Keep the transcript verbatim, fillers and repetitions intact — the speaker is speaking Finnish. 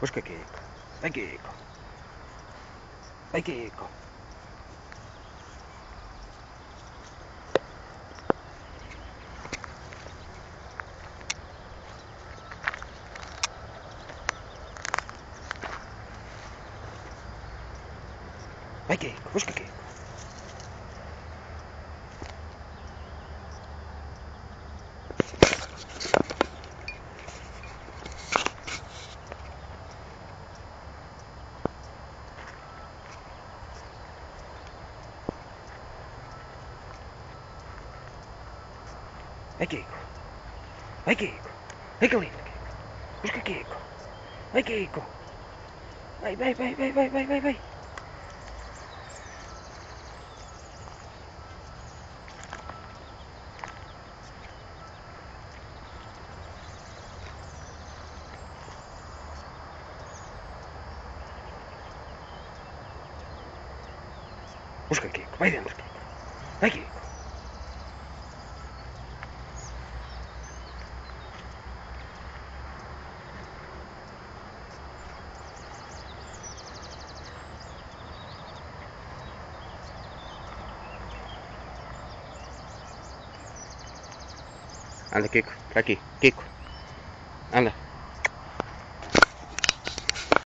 Busca Kiko. Vai, Kiko. Vai, Kiko. Vai, Kiko. Busca Kiko. Vai, Kiko. Vai, Kiko. Vai, que lindo, Kiko. Busca Kiko. Vai, Kiko. Vai, vai, vai, vai, vai, vai, vai, vai. Busca Kiko. Vai dentro, Kiko. Vai, Kiko. Anda, Kiko. Pra aqui. Kiko. Anda.